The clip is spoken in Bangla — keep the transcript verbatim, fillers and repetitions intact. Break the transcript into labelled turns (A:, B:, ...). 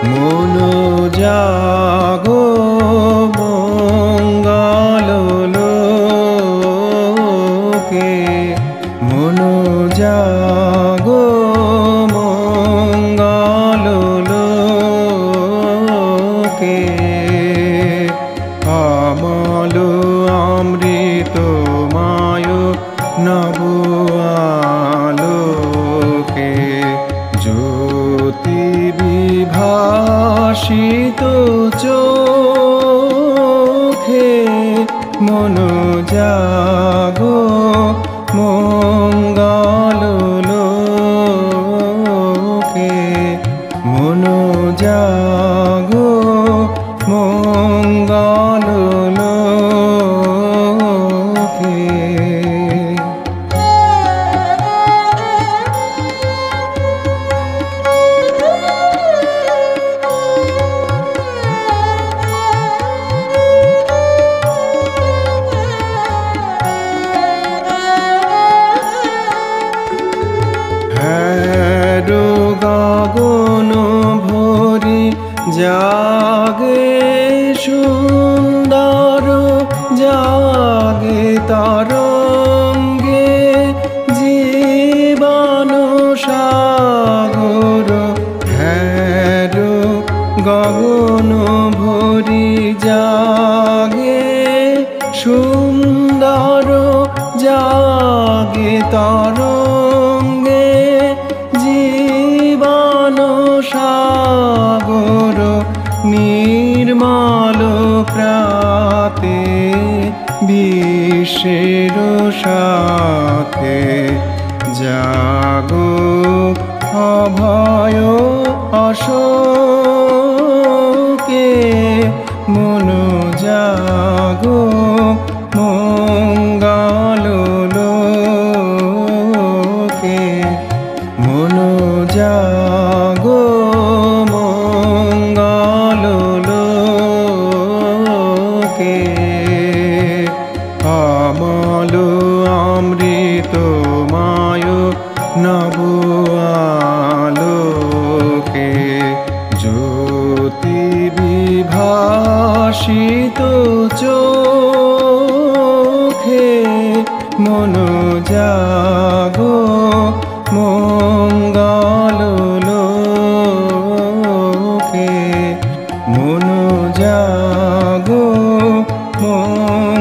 A: মন জাগো মঙ্গল লোকে, মন জাগো মঙ্গল লোকে। আমল অমৃতময় নব আলোকে, জ্যোতি বিভাসিত চোখে, মন জাগো মঙ্গল লোকে, মন জাগো মঙ্গল লোকে। গগন ভরি জাগে সুন্দর, জাগে তরঙ্গে জীবন সাগর। হ্যাঁ গগন ভরি জাগে সুন্দর, জাগে তরঙ্গে জীবন সাগর। নির্মল প্রাতে বিশ্বের সাথে, জাগো অভয় অশোকে, মন জাগো মঙ্গল লোকে, মন জাগো মঙ্গল লোকে। আমল অমৃতময় নব আলোকে, জ্যোতি বিভাসিত চোখে, মন জাগো মঙ্গল লোকে, মন জাগো মঙ্গল